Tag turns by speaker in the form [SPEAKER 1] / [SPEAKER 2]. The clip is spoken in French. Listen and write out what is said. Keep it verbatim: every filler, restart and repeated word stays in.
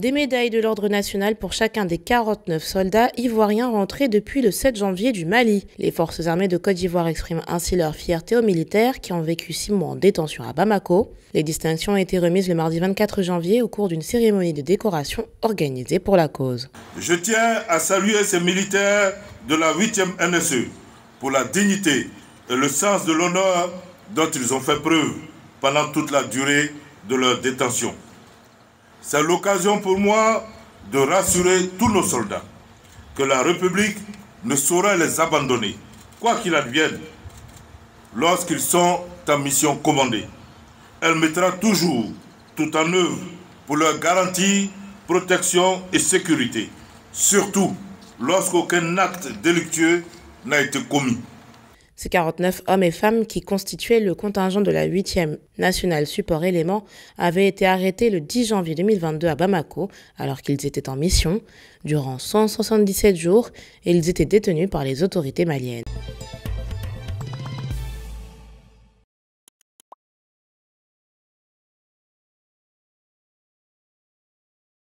[SPEAKER 1] Des médailles de l'Ordre national pour chacun des quarante-neuf soldats ivoiriens rentrés depuis le sept janvier du Mali. Les forces armées de Côte d'Ivoire expriment ainsi leur fierté aux militaires qui ont vécu six mois en détention à Bamako. Les distinctions ont été remises le mardi vingt-quatre janvier au cours d'une cérémonie de décoration organisée pour la cause.
[SPEAKER 2] Je tiens à saluer ces militaires de la huitième N S E pour la dignité et le sens de l'honneur dont ils ont fait preuve pendant toute la durée de leur détention. C'est l'occasion pour moi de rassurer tous nos soldats que la République ne saurait les abandonner, quoi qu'il advienne, lorsqu'ils sont en mission commandée. Elle mettra toujours tout en œuvre pour leur garantir protection et sécurité, surtout lorsqu'aucun acte délictueux n'a été commis.
[SPEAKER 1] Ces quarante-neuf hommes et femmes qui constituaient le contingent de la huitième National Support Élément avaient été arrêtés le dix janvier deux mille vingt-deux à Bamako alors qu'ils étaient en mission durant cent soixante-dix-sept jours et ils étaient détenus par les autorités maliennes.